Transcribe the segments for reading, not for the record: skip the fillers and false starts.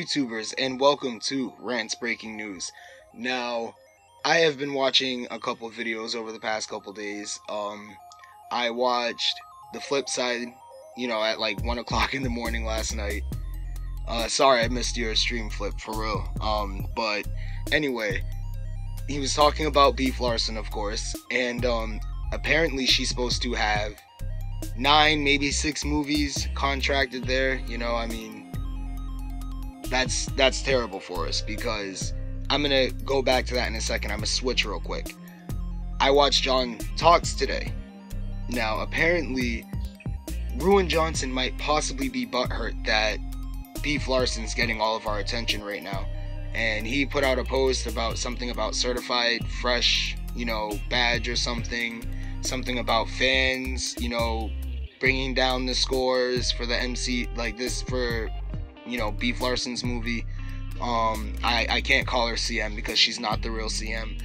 YouTubers, and welcome to Rant's Breaking News. Now, I have been watching a couple videos over the past couple days. I watched The Flip Side, at like 1 o'clock in the morning last night. Sorry I missed your stream, Flip, for real. But anyway, he was talking about Beef Larson, of course, and apparently she's supposed to have 9, maybe 6 movies contracted there. That's terrible for us, because I'm gonna go back to that in a second. I'm gonna switch real quick. I watched John Talks today. Now, apparently, Ruin Johnson might possibly be butthurt that Beef Larson's getting all of our attention right now. And he put out a post about something about certified fresh, badge or something about fans, bringing down the scores for the MC, like this for, Beef Larson's movie. I can't call her CM because she's not the real CM.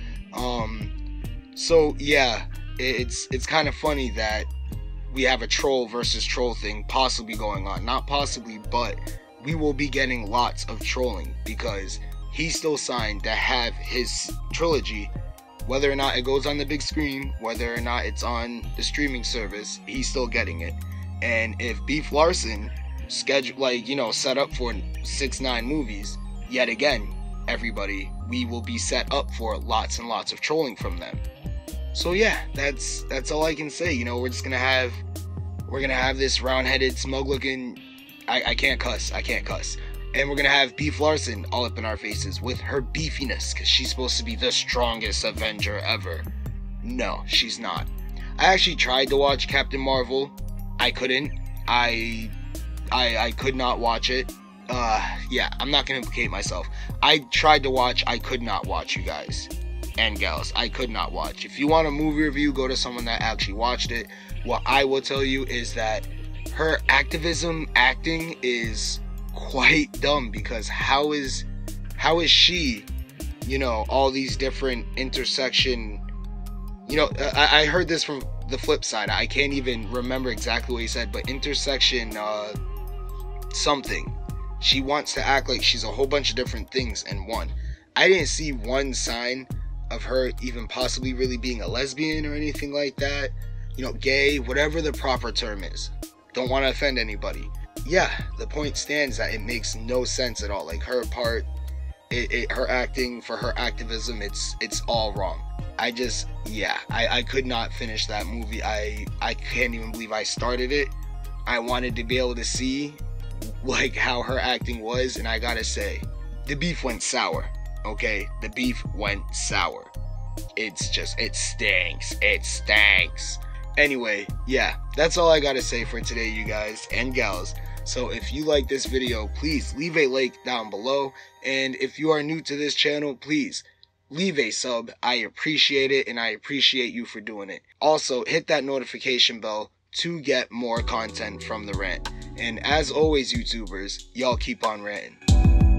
So yeah, it's kind of funny that we have a troll versus troll thing possibly going on. Not possibly, but we will be getting lots of trolling because he's still signed to have his trilogy. Whether or not it goes on the big screen, whether or not it's on the streaming service, he's still getting it. And if Beef Larson set up for 6-9 movies, yet again, everybody, we will be set up for lots and lots of trolling from them. So yeah, that's all I can say. We're gonna have this round-headed, smug-looking, I can't cuss, and we're gonna have Beef Larson all up in our faces with her beefiness, because she's supposed to be the strongest Avenger ever. No, she's not. I actually tried to watch Captain Marvel. I couldn't. I could not watch it. Yeah, I'm not gonna implicate myself. I tried to watch, I could not watch, you guys and gals. I could not watch. If you want a movie review, go to someone that actually watched it. What I will tell you is that her activism acting is quite dumb, because how is she, all these different intersection, I heard this from The Flip Side. I can't even remember exactly what he said, but intersection something. She wants to act like she's a whole bunch of different things in one. I didn't see one sign of her even possibly really being a lesbian or anything like that. Gay, whatever the proper term is. Don't want to offend anybody. Yeah, the point stands that it makes no sense at all. Like, her part, her acting for her activism, it's all wrong. I could not finish that movie. I can't even believe I started it. I wanted to be able to see how her acting was, and I gotta say, the beef went sour. Okay, the beef went sour. It stinks. Anyway, yeah, that's all I gotta say for today, you guys and gals. So if you like this video, please leave a like down below, and if you are new to this channel, please leave a sub. I appreciate it, and I appreciate you for doing it. Also, hit that notification bell to get more content from The Rant. And as always, YouTubers, y'all keep on ranting.